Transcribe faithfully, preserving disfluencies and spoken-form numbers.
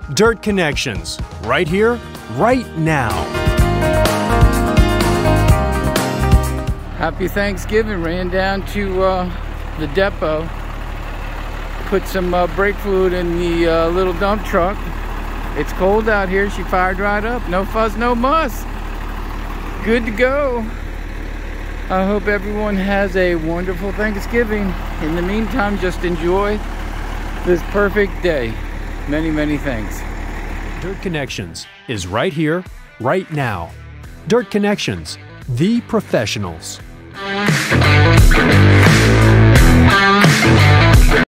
Dirt Connections, right here, right now. Happy Thanksgiving. Ran down to uh, the depot, put some uh, brake fluid in the uh, little dump truck. It's cold out here. She fired right up. No fuss, no muss. Good to go. I hope everyone has a wonderful Thanksgiving. In the meantime, just enjoy this perfect day. Many, many thanks. Dirt Connections is right here, right now. Dirt Connections, the professionals.